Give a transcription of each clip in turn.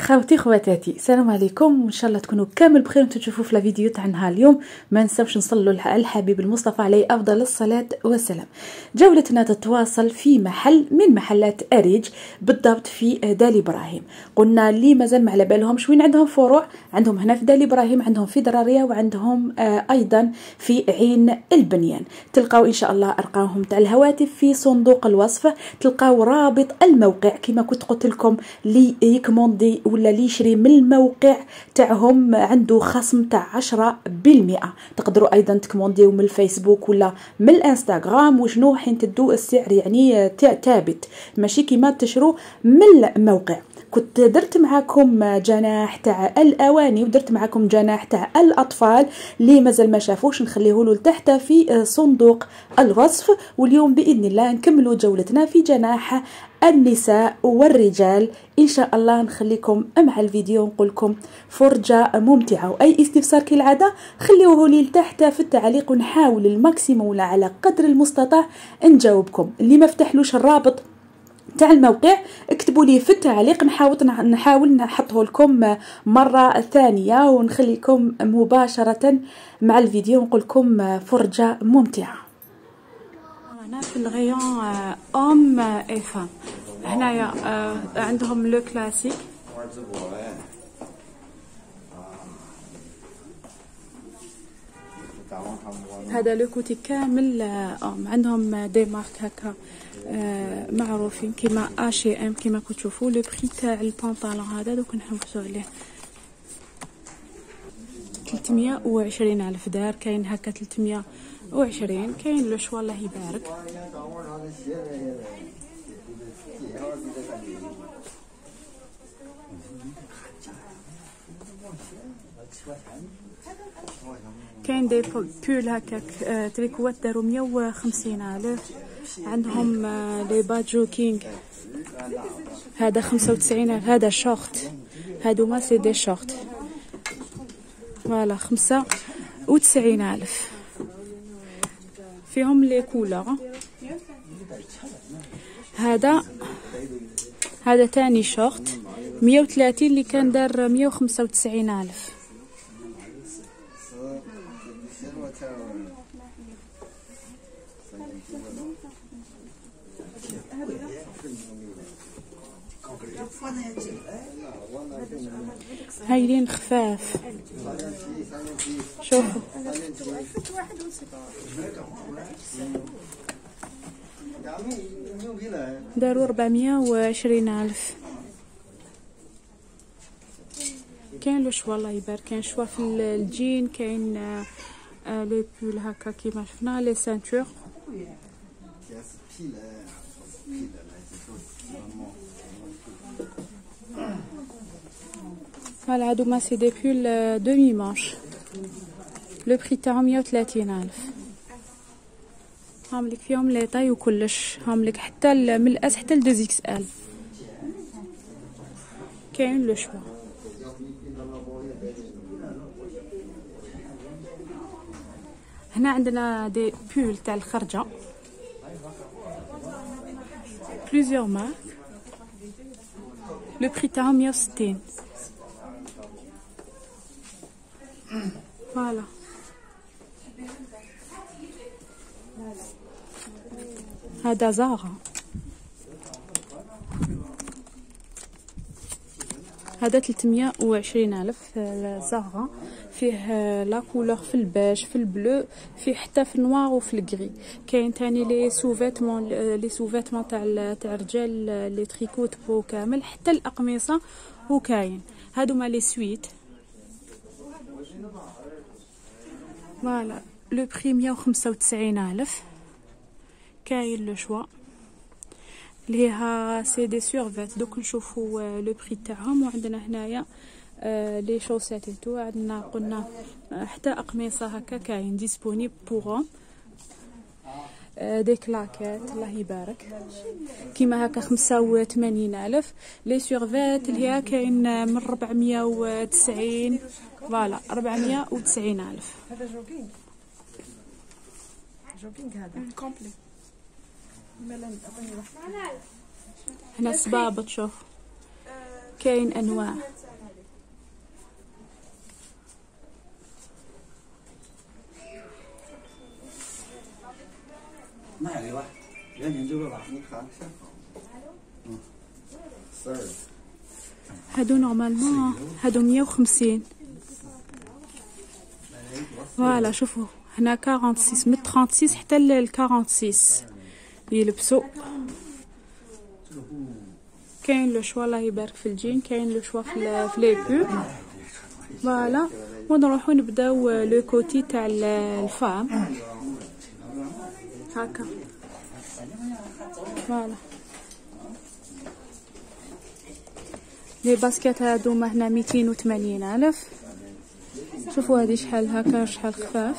خوتي خواتاتي، السلام عليكم، وان شاء الله تكونوا كامل بخير وانتم تشوفوا في الفيديو تاع نهار اليوم. ما نساوش نصلوا على الحبيب المصطفى عليه افضل الصلاه والسلام. جولتنا تتواصل في محل من محلات اريج، بالضبط في دالي ابراهيم. قلنا اللي مازال ما على بالهمش وين عندهم فروع، عندهم هنا في دالي ابراهيم، عندهم في دراريه، وعندهم ايضا في عين البنيان. تلقاو ان شاء الله ارقامهم تاع الهواتف في صندوق الوصف، تلقاو رابط الموقع كما كنت قلت لكم لي يكوموندي ولا لي يشري من الموقع تاعهم عنده خصم تاع 10%. تقدروا ايضا تكومونديو من الفيسبوك ولا من الانستغرام، وشنو حين تدو السعر يعني ثابت، ماشي كيما تشرو من الموقع. كنت درت معاكم جناح تاع الاواني، ودرت معاكم جناح تاع الاطفال اللي مازال ما شافوش نخليه له لتحت في صندوق الوصف. واليوم باذن الله نكملوا جولتنا في جناح النساء والرجال ان شاء الله. نخليكم مع الفيديو ونقول لكم فرجه ممتعه، واي استفسار كالعاده خليوه لي لتحت في التعليق، ونحاول الماكسيموم ولا على قدر المستطاع نجاوبكم. اللي ما فتحلوش الرابط تاع الموقع اكتبوا لي في التعليق، نحاول نحطه لكم مره ثانيه، ونخليكم مباشره مع الفيديو ونقول لكم فرجه ممتعه. انا في الغيون ام اي فام. هنايا عندهم لو كلاسيك، هذا لو كوتي كامل عندهم دي مارك هكا معروفين كيما H&M كيما كتشوفوا. لو بري تاع البنطالون هذا دوك نحوسوا عليه 320 ألف دار، كاين هكا 320، كاين لو شوا الله يبارك. كاين دي بول هكاك تريكوات داروا 150 ألف. عندهم لي باجو كينغ هذا 95 ألف. هذا شورت، هادو ما سي دي شورت، فوالا 95 ألف. فيهم لي كولور. هذا تاني شورت 130 اللي كان دار 195 ألف. هايلين خفاف، شوفوا داروا 420 ألف. كاين لو شوا الله يبارك، كاين شوا في الجين، كاين لي بول هكا كيما شفنا، لي سانتور. فوالا هادو ما سي دي بول دومي مانش، لو بري تاعهم 130 ألف. هاملك فيهم لي طاي وكلش، هاملك حتى من الاس حتى ل 2 اكس ال. كاين لو شوا. هنا عندنا دي بول تاع الخرجه بليزيور مارك، لو بري تاعهم 160. فوالا هذا زارا، هذا 320 ألف. زارا فيه لا كولور في الباج، في البلو، فيه حتى في النوار وفي الكري. كاين تاني لي سوفيتمون تاع الرجال، لي تريكوت بو كامل، حتى الاقمصه وكاين. هادو ما لي سويت. فوالا لو بري 195 ألف. كاين لو شوا اللي ها سي دي سورفيت. دوك نشوفوا لو بري تاعهم. وعندنا هنايا لي شوسيتو، عندنا قلنا حتى اقمصه هكا كاين ديسپونيبل بوغ دي كلاكيت الله يبارك كيما هكا 85 ألف. لي سورفيت اللي هي كاين من 490، فوالا 490 ألف. هذا جوغينغ هذا كومبلي. هنا صبابط، شوف كاين انواع. هادو نورمالمون هادو 150. فوالا شوفوا هنا 46 من 36 حتى ل 46 يلبسوا. كاين لو شوا الله يبارك في الجين، كاين لو شوا في لي بو. فوالا ونروحو نبداو لو كوتي تاع الفام هكا. فوالا لي باسكيت هادوما هنا 280,000. شوفوا هذه شحال هكا، شحال خفاف.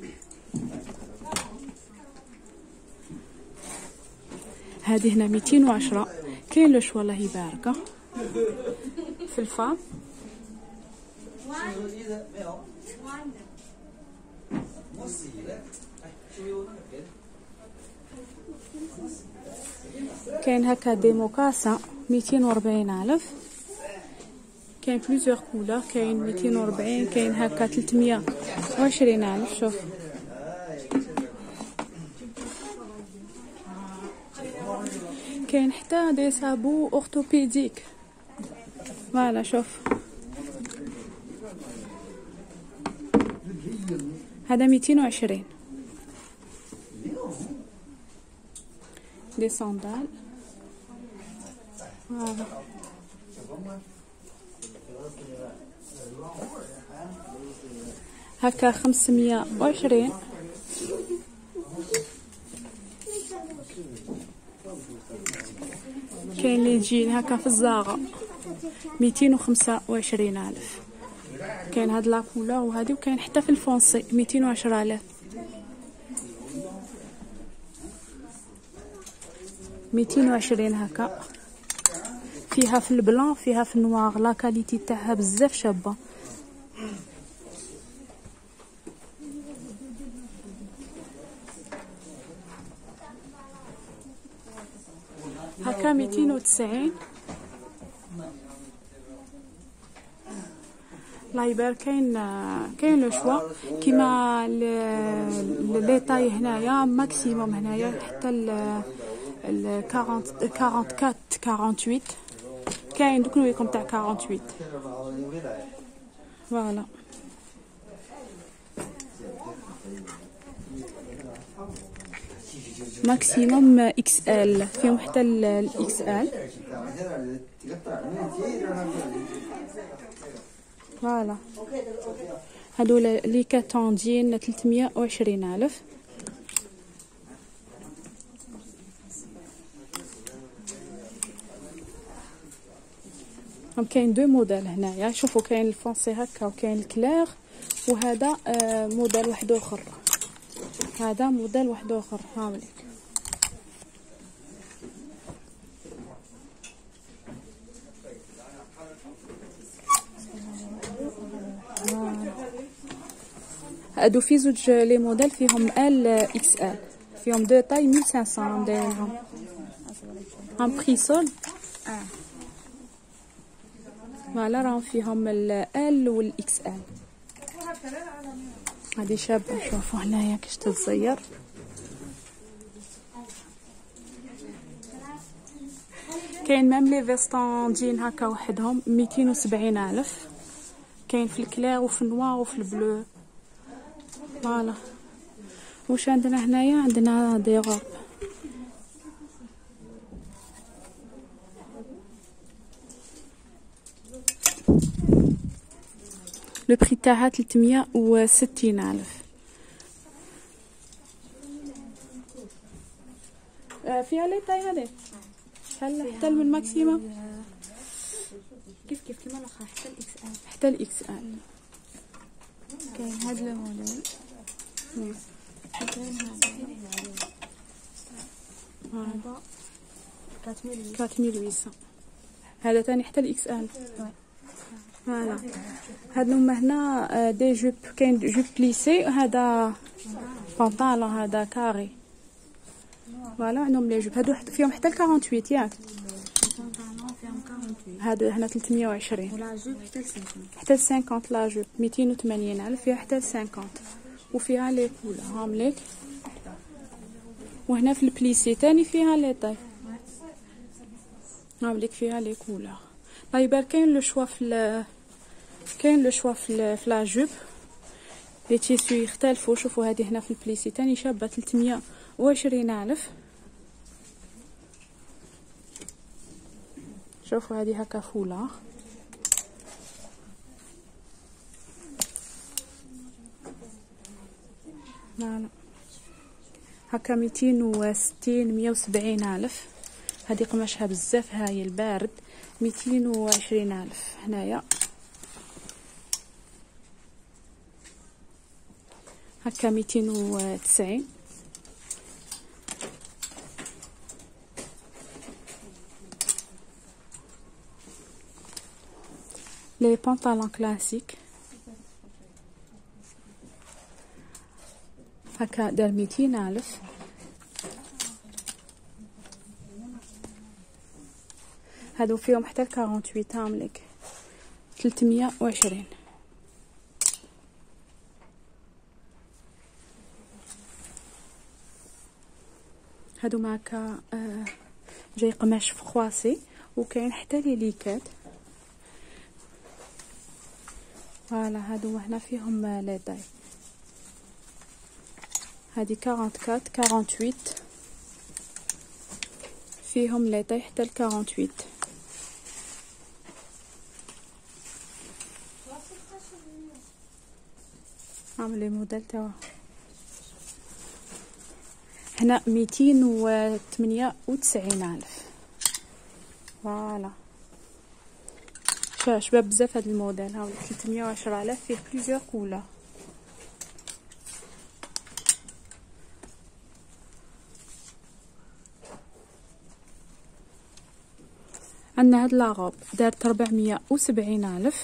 هذه هنا 210. كاين لو شوا الله يبارك في الفام. كاين هكا دي موكاسا 240,000. كاين بليزيور كولور، كاين 240، كاين هكا 320,000. شوف كاين حتى دي صابو اورتوبيديك. فوالا شوف هذا 220. دي صندال. فوالا هكا 520. كاين لي جين هكا في الزاغة 225,000. كاين هاد لا كولور وهادي، وكاين حتى في الفونسي 210,000. 220 هكا. فيها في البلان، فيها في النوار، لا كاليتي تاعها بزاف شابه. هكا 290. الله يبارك. كاين لو شوا كيما لي طاي هنايا ماكسيموم هنايا حتى ال 44 48. كاين دوك نوريكم تاع 48. فوالا ماكسيموم اكس ال، فيهم حتى الاكس ال. فوالا هادول لي كاتوندين 320,000. كاين دو موديل هنايا. شوفوا كاين الفونسي هكا وكاين الكلير، وهذا موديل واحد اخر. هذا موديل واحد اخر هاوليك. هادو في زوج لي موديل فيهم ال اكس ال، فيهم دو طاي 1500 دايرهم. هم بريسول. فوالا راهم فيهم ال والاكس ال. هادي شابه. شوفوا هنايا كيش تتزير. كاين ميم لي فيستون جين هكا وحدهم 270,000. كاين في الكلير وفي النوار وفي البلو. فوالا واش عندنا هنايا؟ عندنا دي روب. لو بري تاعها 360,000. فيها لي طاي هذه شحال حتى من الماكسيموم؟ كيف كيما الاخر حتى الاكس ال. حتى الاكس ال. كاين هاد الموديل. هذا 4800. هذا تاني حتى الاكس ال. فوالا هادوما هنا دي جوب. كاين جوب بليسي، هذا بنطالون هذا كاري. فوالا عندهم لي جوب هادو فيهم حتى 48 ياك. هادو هنا 320. ولا جوب حتى 50 لا جوب 280 ألف، فيها حتى 50 وفيها لي كولا هامليك. وهنا في البليسي تاني فيها لي طاي هامليك، فيها لي كولا. طيب كاين لو شوا في لا جوب. لي تيسو يختلفوا. شوفوا هذه هنا في البليسي تاني شابه 320 ألف. شوفوا هذه هكا فولا لا هكا 260 170 ألف. هذه قماشها بزاف هايل بارد 220 ألف. هنايا هكا 290. لي بنطالون كلاسيك هكا دار 200 ألف. هادو فيهم حتى 48 هامليك 320. هادو ماكا جاي قماش فخواسي وكاين حتى لي ليكات. فوالا هادو هنا فيهم لي داي. هادي 44 48 فيهم لي داي حتى 48. عاملي موديل توا هنا 298 ألف. فوالا شباب بزاف هاد الموديل. هاو 310 ألف فيه بليزيور كولا. عندنا هاد لاغوب دارت 470 ألف.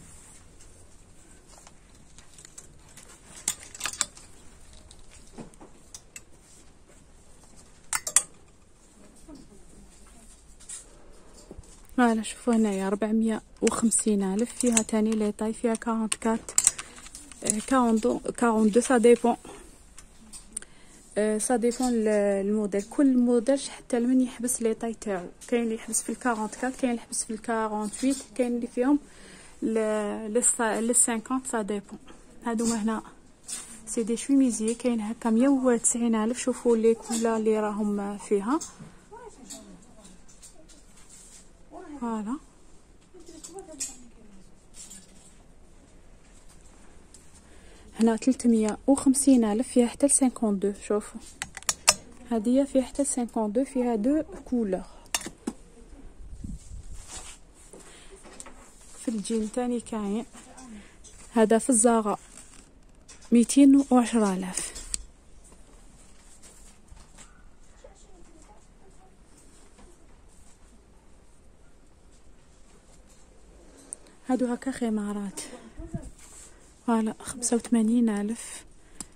فوالا شوفوا هنايا 450 ألف. فيها تاني لي طاي، فيها 44 42 سا ديبون الموديل. كل موديل حتى لمن يحبس لي طاي تاعو. كاين اللي يحبس في 44، كاين اللي يحبس في 48، كاين اللي فيهم ل 50 سا ديبون. هادوما هنا سي دي شوميزي كاين هكا 190 ألف. شوفوا لي كولا اللي راهم فيها. فوالا هنا 350 ألف فيها حتى 52. شوفوا هادية فيها حتى 52، فيها دو كولور. في الجين تاني كاين هذا في الزاغة 210 ألف. هادو هكا خمارات. فوالا 85 ألف.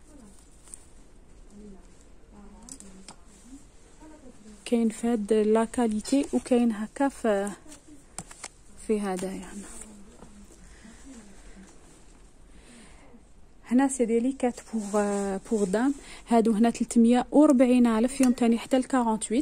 كاين في هاد لا كاليتي وكاين هكا في هذا يعني. هنا سي ديليكات بوغ دام. هادو هنا 340 ألف فيهم تاني حتى 48.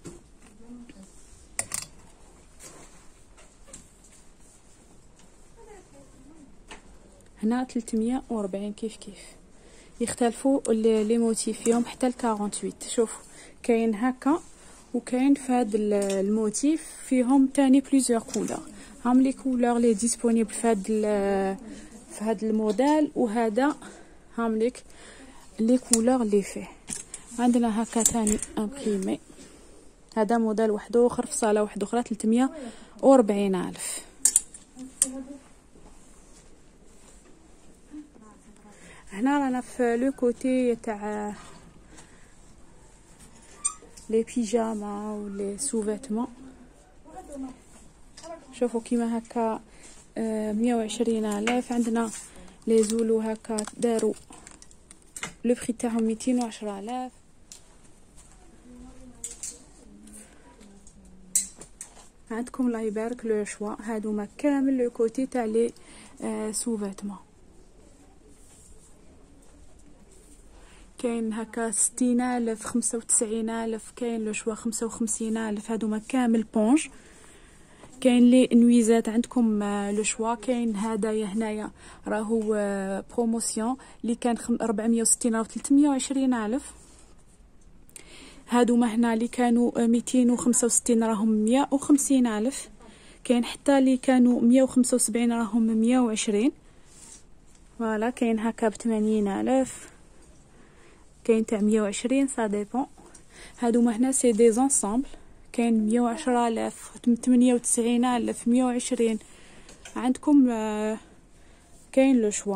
هنا 340 كيف يختلفوا لي موتيف فيهم حتى 48. شوفوا كاين هكا وكاين في هاد الموتيف فيهم تاني بليزيور كولور. هام لي كولور لي ديسپونيبل في هاد الموديل. وهذا هام ليك لي كولور اللي فيه. عندنا هكا تاني امبريمي. هذا موديل واحد اخر في صاله واحده اخرى 340 ألف. هنا رانا في لو كوتي تاع لي بيجاما و لي سوفيتمون. شوفوا كيما هكا 120 ألف. عندنا لي زولو هكا داروا لو بري تاعهم 210 ألف. عندكم الله يبارك لو شوا. هادوما كامل لو كوتي تاع لي سو فيتمون. كاين هكا 60,000 95,000، كاين لو شوا 55,000. هادوما كامل بونج. كاين لي نويزات عندكم لو شوا. كاين هدايا هنايا راهو بروموسيون اللي كان 460 راهو 320,000. هادوما هنا اللي كانوا 265 راهم 150,000. كاين حتى اللي كانوا 175 راهم 120. فوالا كاين هكا ب80,000، كاين تاع 120 سا ديبون. هادوما هنا سي دي زونسامبل. كاين 110,000 98,000 120. عندكم كاين لو شوا.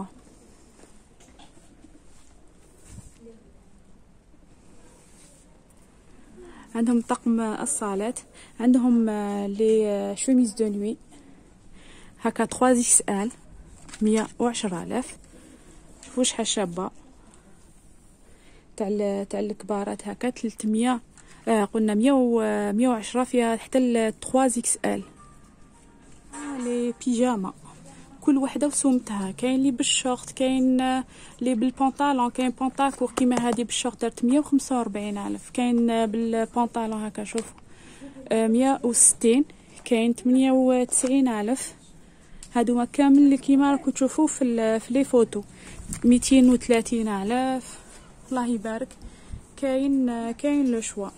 عندهم طقم الصالات. عندهم لي شوميز دو نوي هكا 3XL 110,000. شوفوا شحال شابه تاع الكبارات هكا 300. قلنا 110 فيها حتى ل 3XL. لي بيجاما كل وحده وسومتها. كاين لي بالشورت، كاين لي بالبنطالون، كاين بنطاكور كيما هذه بالشورت دارت 145,000. كاين بالبنطالون هكا شوف 160. كاين 98,000. هادوما كامل اللي كيما راكم تشوفوا في لي فوتو 230,000. الله يبارك. كاين لو شوا.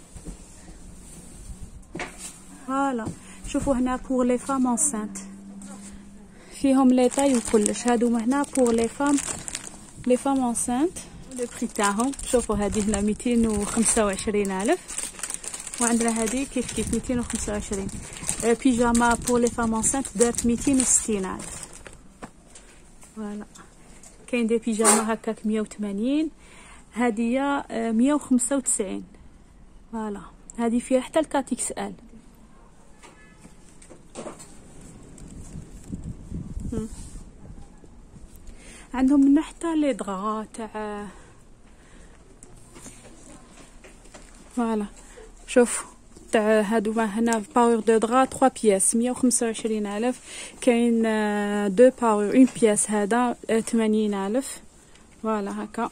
فوالا شوفوا هنا بور لي فام انسانت فيهم لي طاي وكلش. هادوما هنا بور لي فام انسانت. لو بري تاعهم شوفوا هذه هنا 225,000، وعندنا هذه كيف 225. بيجاما بور لي فام انسانت دارت 260,000. فوالا كاين دي بيجاما هكاك 180. هذه 195. فوالا هذه فيها حتى الكاتيكس ال. عندهم من حتى لي دغا تاع فوالا شوف تاع هادو هنا باور دو دغا 3 بياس 125,000. كاين 2 باور 1 بياس هذا 80,000. فوالا هكا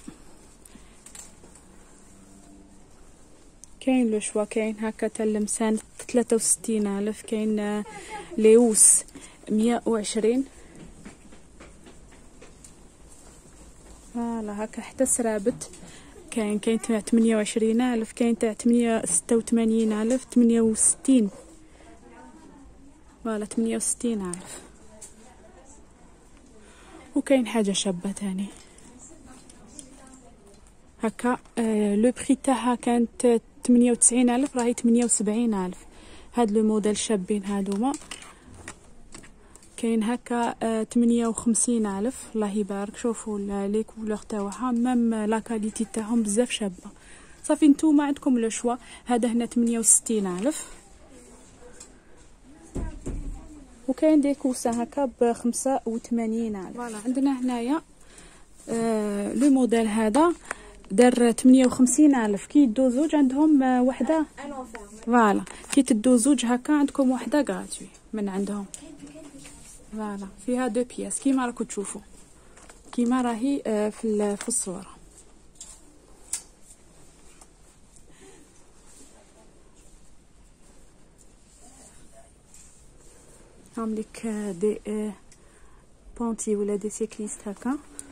كاين لو شوا. كاين هكا تاع اللمسان 63,000. كاين ليوس 120. فوالا هكا حتى سرابت. كاين تاع 28,000. كاين تاع 86,000 68. فوالا 68,000. وكاين حاجه شابه تاني هكا. لو بري تاعها كانت 98,000 راهي 78,000. هاد لو موديل شابين هادوما. كاين هكا 58,000. الله يبارك. شوفوا لي كولور تاعها ميم لا كاليتي تاعهم بزاف شابه. صافي نتوما عندكم لو شوا. هذا هنا 68,000. وكاين دي كوسه هكا ب 85,000. فوالا عندنا هنايا لو موديل هذا دار 58,000. كي يدو زوج عندهم وحده. فوالا كي تدو زوج هكا عندكم وحده غراتوي من عندهم. فوالا فيها 2 بياس كيما راكم تشوفوا كيما راهي في الصوره. عاملك دي بونتي ولا دي سيكليست هكا.